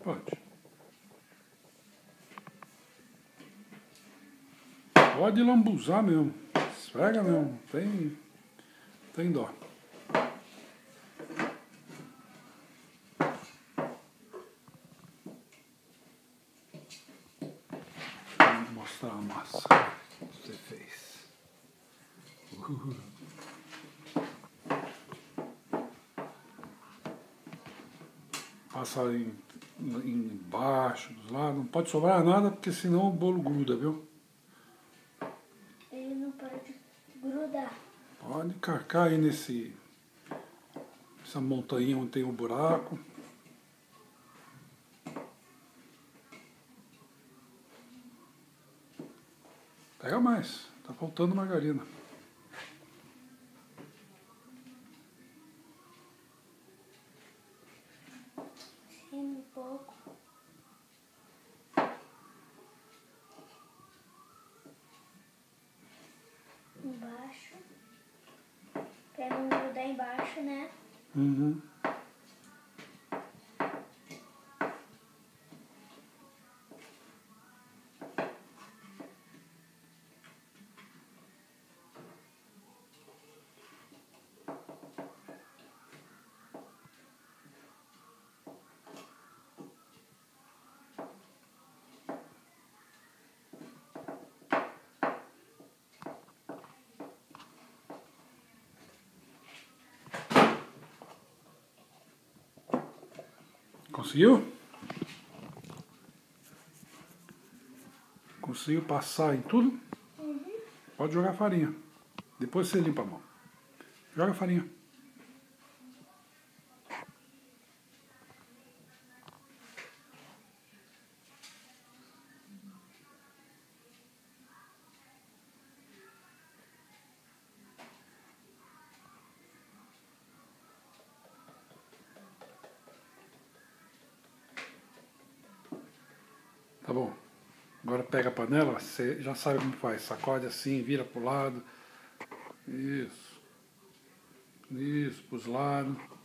Pode. Pode lambuzar mesmo. Esfrega mesmo. Tem dó. Vou mostrar a massa que você fez. Passa embaixo, dos lados. Não pode sobrar nada, porque senão o bolo gruda, viu? Ele não pode grudar. Pode carcar aí essa montanha onde tem um buraco. Pega mais, tá faltando margarina. Sim, um pouco. Embaixo. Pra não grudar embaixo, né? Uhum. Conseguiu? Conseguiu passar em tudo? Uhum. Pode jogar farinha. Depois você limpa a mão. Joga farinha. Tá bom. Agora pega a panela, você já sabe como faz. Sacode assim, vira pro lado. Isso. Isso, pros lados.